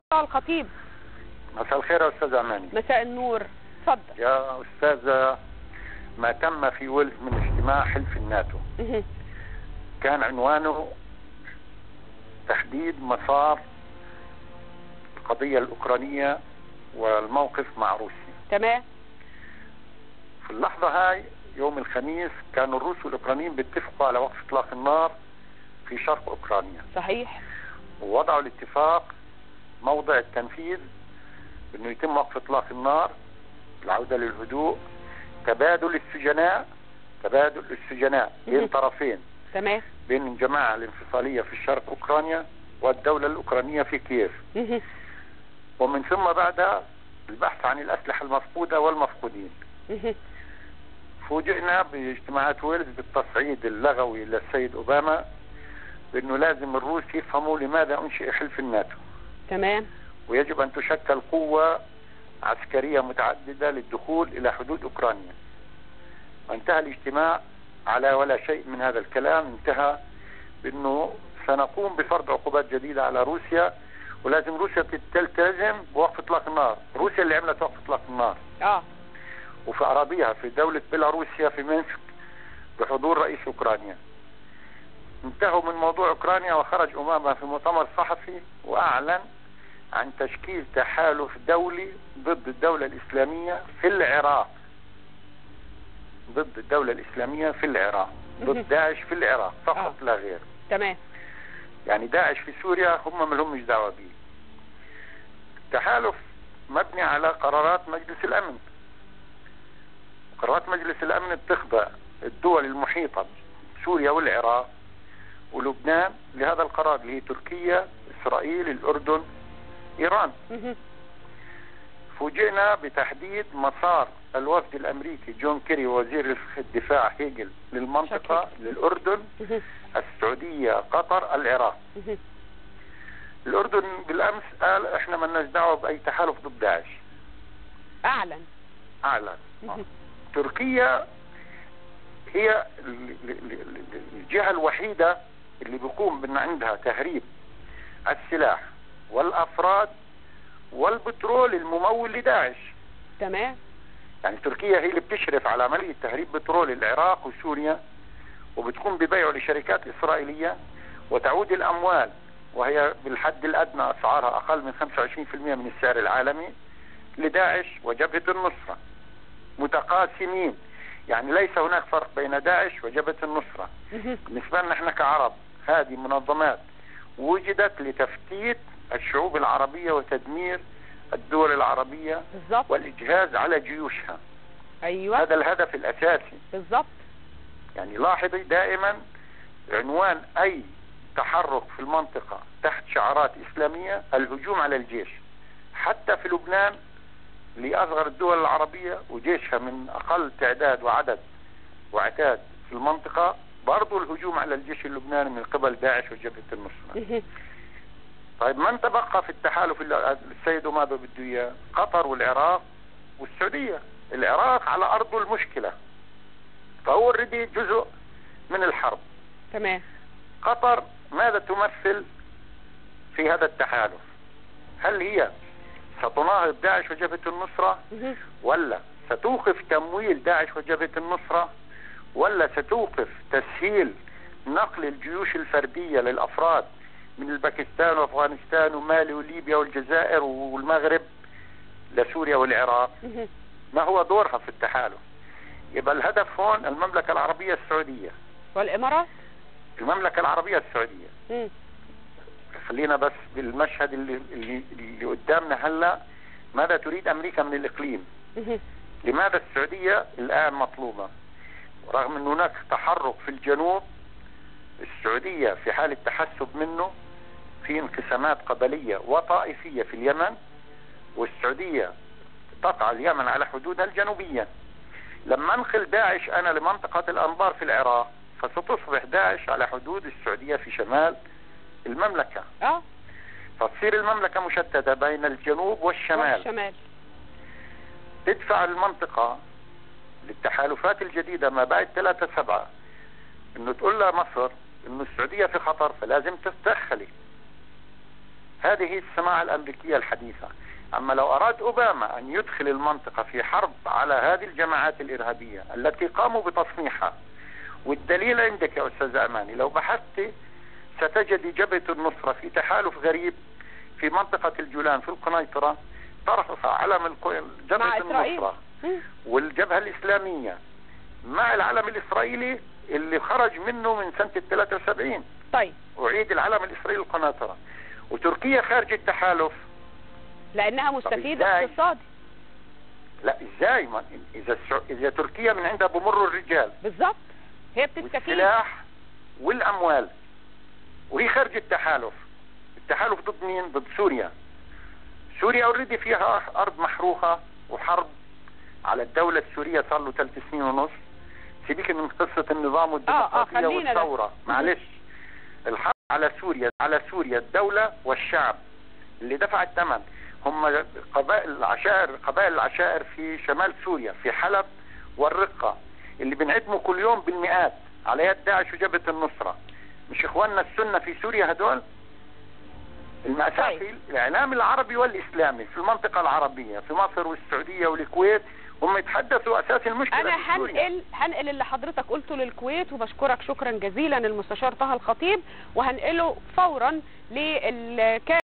الخطيب. مساء الخير يا استاذ اماني. مساء النور، اتفضل يا استاذ. ما تم في ولز من اجتماع حلف الناتو كان عنوانه تحديد مسار القضية الأوكرانية والموقف مع روسيا. تمام. في اللحظة هاي يوم الخميس كانوا الروس والأوكرانيين بيتفقوا على وقف إطلاق النار في شرق أوكرانيا. صحيح. ووضعوا الاتفاق موضع التنفيذ انه يتم وقف اطلاق النار، العودة للهدوء، تبادل السجناء بين طرفين. تمام. بين الجماعة الانفصالية في الشرق اوكرانيا والدولة الاوكرانية في كييف. ومن ثم بعد البحث عن الاسلحة المفقودة والمفقودين. فوجئنا باجتماعات ويلز بالتصعيد اللغوي للسيد اوباما بانه لازم الروس يفهموا لماذا انشئ حلف الناتو. تمام. ويجب أن تشكل قوة عسكرية متعددة للدخول إلى حدود أوكرانيا. وانتهى الاجتماع على ولا شيء من هذا الكلام، انتهى بأنه سنقوم بفرض عقوبات جديدة على روسيا، ولازم روسيا تلتزم بوقف إطلاق النار. روسيا اللي عملت وقف إطلاق النار. وفي أراضيها في دولة بيلاروسيا في مينسك بحضور رئيس أوكرانيا. انتهوا من موضوع أوكرانيا، وخرج أوباما في مؤتمر صحفي وأعلن عن تشكيل تحالف دولي ضد الدولة الإسلامية في العراق. ضد الدولة الإسلامية في العراق، ضد داعش في العراق فقط لا غير. تمام. يعني داعش في سوريا هم ما لهمش دعوة به. التحالف مبني على قرارات مجلس الأمن. قرارات مجلس الأمن بتخضع الدول المحيطة سوريا والعراق ولبنان لهذا القرار، اللي هي تركيا، إسرائيل، الأردن، إيران. فوجئنا بتحديد مسار الوفد الأمريكي جون كيري وزير الدفاع هيجل للمنطقة للأردن، السعودية، قطر، العراق. الأردن بالأمس قال احنا ما لناش دعوة بأي تحالف ضد داعش. أعلن. تركيا هي الجهة الوحيدة اللي بيقوم بأن عندها تهريب السلاح والأفراد والبترول الممول لداعش. تمام. يعني تركيا هي اللي بتشرف على عملية تهريب بترول العراق وسوريا، وبتقوم ببيعه لشركات إسرائيلية، وتعود الأموال وهي بالحد الأدنى أسعارها أقل من 25% من السعر العالمي لداعش وجبهة النصرة متقاسمين. يعني ليس هناك فرق بين داعش وجبهة النصرة. بالنسبة لنا احنا كعرب هذه منظمات وجدت لتفتيت الشعوب العربية وتدمير الدول العربية. بالزبط. والإجهاز على جيوشها. أيوة. هذا الهدف الأساسي. بالضبط. يعني لاحظي دائما عنوان أي تحرك في المنطقة تحت شعارات إسلامية الهجوم على الجيش. حتى في لبنان لأصغر الدول العربية وجيشها من أقل تعداد وعدد وعتاد في المنطقة، برضو الهجوم على الجيش اللبناني من قبل داعش وجبهة النصرة. طيب من تبقى في التحالف اللي السيد ماذا بده اياه؟ قطر والعراق والسعودية. العراق على أرضه المشكلة، فهو اوريدي جزء من الحرب. تمام. قطر ماذا تمثل في هذا التحالف؟ هل هي ستناهض داعش وجبهة النصرة، ولا ستوقف تمويل داعش وجبهة النصرة، ولا ستوقف تسهيل نقل الجيوش الفردية للأفراد من الباكستان وأفغانستان ومالي وليبيا والجزائر والمغرب لسوريا والعراق؟ ما هو دورها في التحالف؟ يبقى الهدف هون المملكة العربية السعودية والإمارات. المملكة العربية السعودية. خلينا بس بالمشهد اللي قدامنا هلا. ماذا تريد أمريكا من الإقليم؟ لماذا السعودية الآن مطلوبة؟ رغم أن هناك تحرك في الجنوب، السعودية في حالة تحسب منه في انقسامات قبلية وطائفية في اليمن، والسعودية تقع اليمن على حدودها الجنوبية. لما انقل داعش أنا لمنطقة الأنبار في العراق، فستصبح داعش على حدود السعودية في شمال المملكة. فتصير المملكة مشتتة بين الجنوب والشمال. تدفع المنطقة للتحالفات الجديدة ما بعد 3/7 انه تقول لها مصر انه السعودية في خطر، فلازم تتدخلي. هذه هي الصناعة الأمريكية الحديثة. أما لو أراد أوباما أن يدخل المنطقة في حرب على هذه الجماعات الإرهابية التي قاموا بتصنيعها، والدليل عندك يا أستاذ أماني، لو بحثت ستجد جبهة النصرة في تحالف غريب في منطقة الجولان في القنيطرة، ترفع علم جبهة النصرة والجبهة الإسلامية مع العلم الإسرائيلي اللي خرج منه من سنة 73. طيب أعيد العلم الإسرائيلي القناطرة، وتركيا خارج التحالف لأنها مستفيدة اقتصادي. لا ازاي؟ ما إذا تركيا من عندها بمروا الرجال بالظبط، هي بتستفيد والسلاح والأموال، وهي خارج التحالف. التحالف ضد مين؟ ضد سوريا. سوريا اوريدي فيها أرض محروقة وحرب على الدولة السورية صار له 3 سنين ونص. سيبيك من قصة النظام والديمقراطية والثورة، معلش. الحرب على سوريا الدولة والشعب اللي دفع الثمن هم قبائل العشائر في شمال سوريا في حلب والرقة اللي بنعدموا كل يوم بالمئات على يد داعش وجبهة النصرة. مش اخواننا السنة في سوريا هدول؟ المأساة في الإعلام العربي والإسلامي في المنطقة العربية في مصر والسعودية والكويت هم يتحدثوا أساس المشكلة. أنا هنقل اللي حضرتك قلته للكويت، وبشكرك شكرا جزيلا المستشار طه الخطيب، وهنقله فورا للكاتب